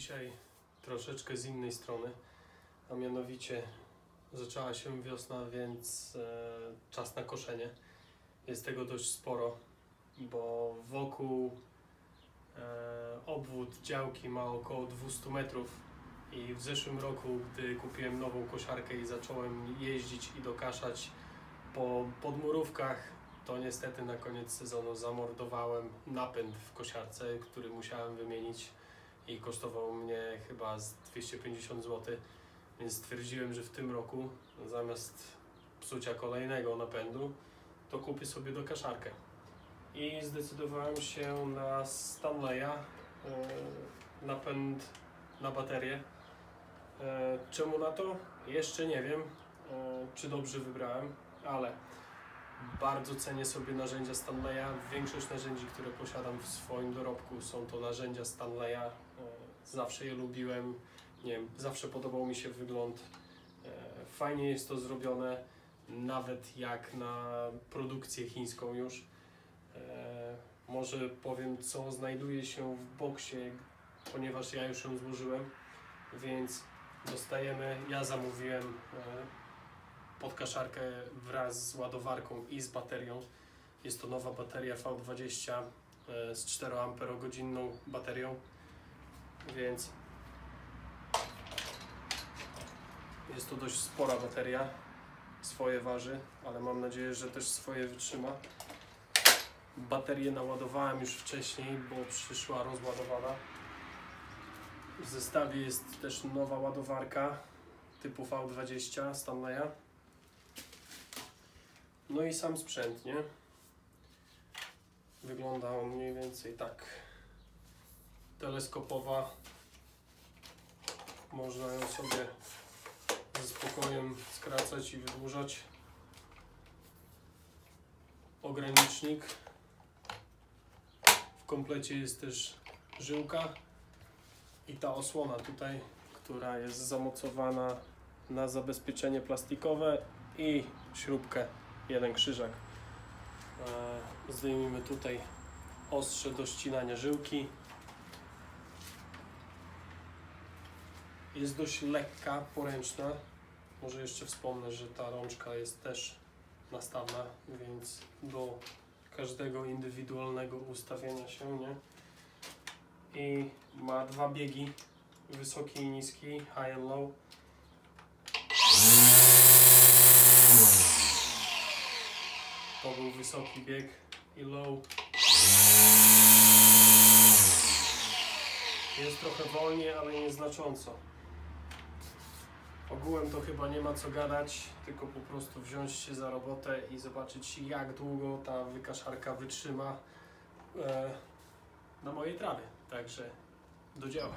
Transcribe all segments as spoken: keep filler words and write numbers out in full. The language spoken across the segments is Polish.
Dzisiaj troszeczkę z innej strony, a mianowicie zaczęła się wiosna, więc e, czas na koszenie. Jest tego dość sporo, bo wokół e, obwód działki ma około dwieście metrów i w zeszłym roku, gdy kupiłem nową kosiarkę i zacząłem jeździć i dokaszać po podmurówkach, to niestety na koniec sezonu zamordowałem napęd w kosiarce, który musiałem wymienić i kosztował mnie chyba z dwieście pięćdziesiąt złotych, więc stwierdziłem, że w tym roku zamiast psucia kolejnego napędu to kupię sobie dokaszarkę i zdecydowałem się na Stanleya, e, napęd na baterię. E, czemu na to? Jeszcze nie wiem, e, czy dobrze wybrałem, ale bardzo cenię sobie narzędzia Stanleya. Większość narzędzi, które posiadam w swoim dorobku, są to narzędzia Stanleya. Zawsze je lubiłem, nie wiem, zawsze podobał mi się wygląd. Fajnie jest to zrobione, nawet jak na produkcję chińską już. Może powiem, co znajduje się w boksie, ponieważ ja już ją złożyłem, więc dostajemy, ja zamówiłem podkaszarkę wraz z ładowarką i z baterią. Jest to nowa bateria V dwadzieścia z czteroamperogodzinną baterią, więc jest to dość spora bateria. Swoje waży, ale mam nadzieję, że też swoje wytrzyma. Baterię naładowałem już wcześniej, bo przyszła rozładowana. W zestawie jest też nowa ładowarka typu V dwadzieścia Stanleya. No i sam sprzęt, nie? Wygląda on mniej więcej tak. Teleskopowa. Można ją sobie ze spokojem skracać i wydłużać. Ogranicznik. W komplecie jest też żyłka i ta osłona tutaj, która jest zamocowana na zabezpieczenie plastikowe i śrubkę, jeden krzyżak. Zdejmijmy tutaj ostrze do ścinania żyłki. Jest dość lekka, poręczna. Może jeszcze wspomnę, że ta rączka jest też nastawna, więc do każdego indywidualnego ustawienia się, nie? I ma dwa biegi, wysoki i niski, high and low. To był wysoki bieg i low. Jest trochę wolniej, ale nieznacząco. Ogółem to chyba nie ma co gadać, tylko po prostu wziąć się za robotę i zobaczyć, jak długo ta wykaszarka wytrzyma e, na mojej trawie. Także do dzieła.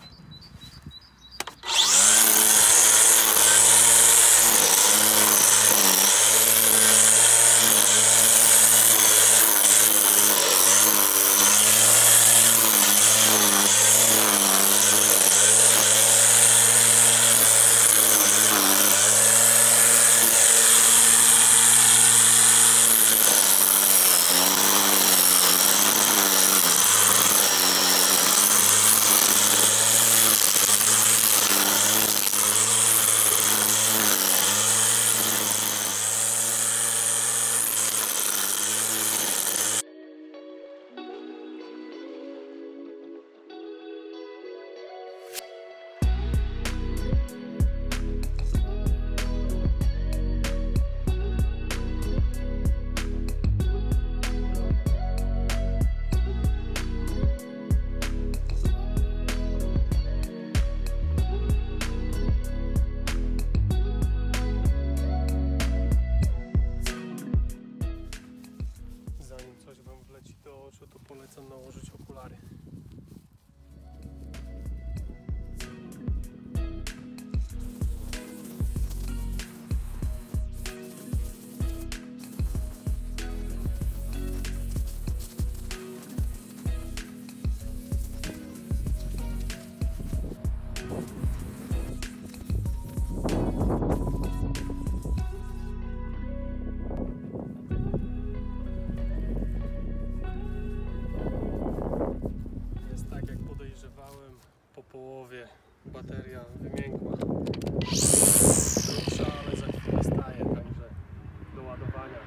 To polecam nałożyć okulary. po połowie bateria wymiękła. Grubsza, ale za chwilę staje, także do ładowania.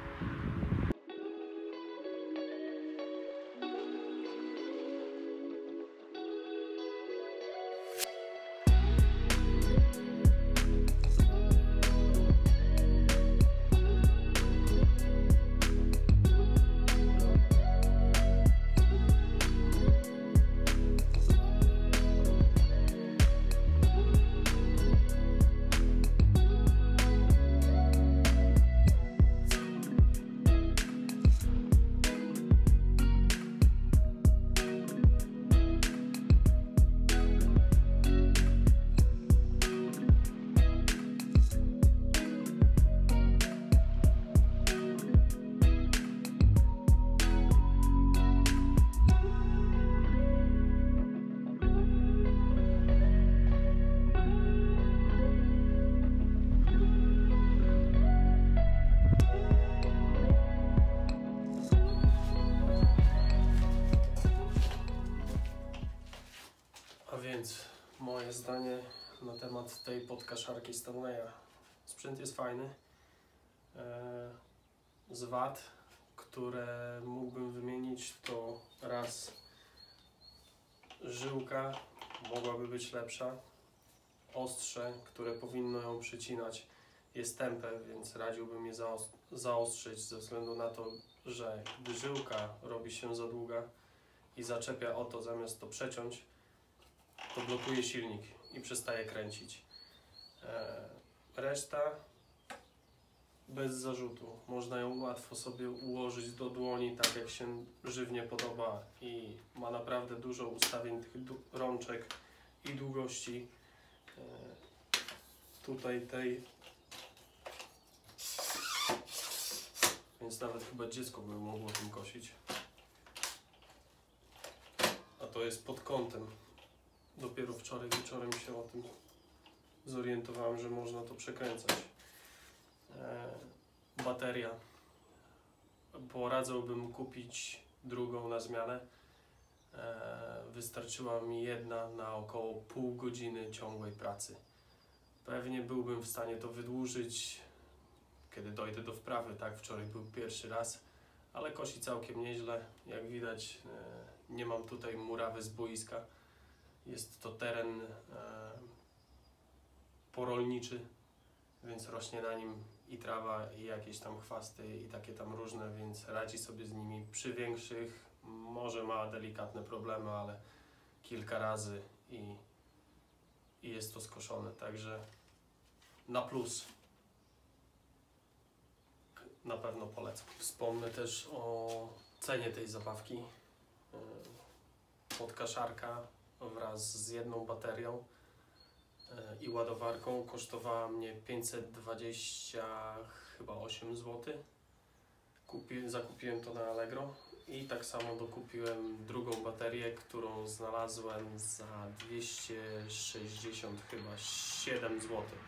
Więc moje zdanie na temat tej podkaszarki Stanleya. Sprzęt jest fajny. Z wad, które mógłbym wymienić, to raz żyłka mogłaby być lepsza. Ostrze, które powinno ją przycinać, jest tępe, więc radziłbym je zaostrzyć ze względu na to, że gdy żyłka robi się za długa i zaczepia o to zamiast to przeciąć, to blokuje silnik i przestaje kręcić. Reszta bez zarzutu. Można ją łatwo sobie ułożyć do dłoni, tak jak się żywnie podoba, i ma naprawdę dużo ustawień tych rączek i długości. Tutaj tej, więc nawet chyba dziecko by mogło tym kosić. A to jest pod kątem. Dopiero wczoraj wieczorem się o tym zorientowałem, że można to przekręcać. E, bateria. Poradzałbym kupić drugą na zmianę. E, wystarczyła mi jedna na około pół godziny ciągłej pracy. Pewnie byłbym w stanie to wydłużyć, kiedy dojdę do wprawy. Tak, wczoraj był pierwszy raz, ale kosi całkiem nieźle. Jak widać, e, nie mam tutaj murawy z boiska. Jest to teren e, porolniczy, więc rośnie na nim i trawa, i jakieś tam chwasty, i takie tam różne, więc radzi sobie z nimi. Przy większych może ma delikatne problemy, ale kilka razy i, i jest to skoszone, także na plus. Na pewno polecam. Wspomnę też o cenie tej zabawki. Podkaszarka wraz z jedną baterią i ładowarką kosztowała mnie pięćset dwadzieścia chyba osiem złotych. Kupi, zakupiłem to na Allegro i tak samo dokupiłem drugą baterię, którą znalazłem za dwieście sześćdziesiąt chyba siedem złotych.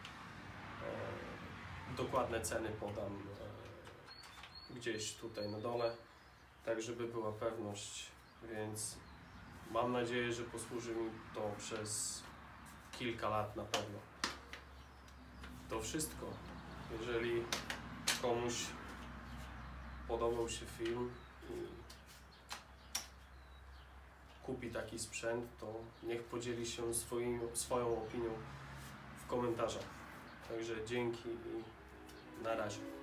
E, dokładne ceny podam e, gdzieś tutaj na dole, tak żeby była pewność, więc mam nadzieję, że posłuży mi to przez kilka lat na pewno. To wszystko. Jeżeli komuś podobał się film i kupi taki sprzęt, to niech podzieli się swoim, swoją opinią w komentarzach. Także dzięki i na razie.